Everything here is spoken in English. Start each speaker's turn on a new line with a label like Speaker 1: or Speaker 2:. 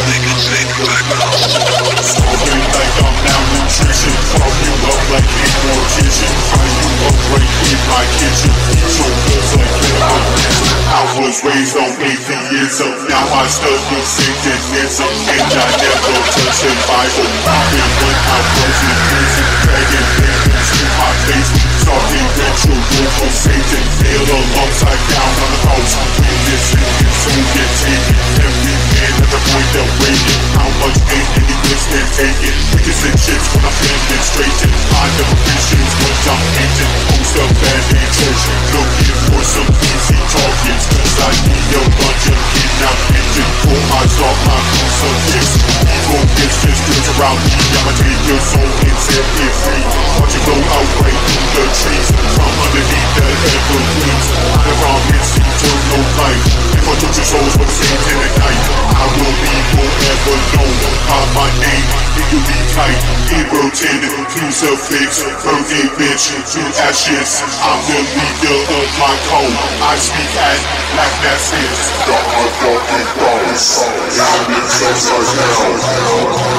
Speaker 1: Smoking like I'm malnutrition, fuck you up like a mortician, fry you up right in my kitchen, eat your guts like cannibalism. I was raised on atheism, now I study Satanism, and I never touch the Bible. Even when I was in prison, dragging victims to my face, starting ritual for Satan, nailed alongside down on the cross. When this is so get taken, every man at the point of waiting. How much pain any listener taking? Wickets and shits when I'm demonstrating. I never Christians, but I'm hating. Most of bad in church, looking for some easy targets, cause I need a bunch of kidnapping for my soul, my crucifix. Evil business girls around me, I'ma take your soul and set it free. Watch it blow out right through the trees, from underneath the evergreens. I promise eternal life. If I took your souls for the same tonight, I will be forever known by my name. It could be tight, eroded, crucifix, birthday bitch, to ashes. I'm the leader of my code. I speak at black masses.
Speaker 2: Got my fucking thoughts, diamonds upside down.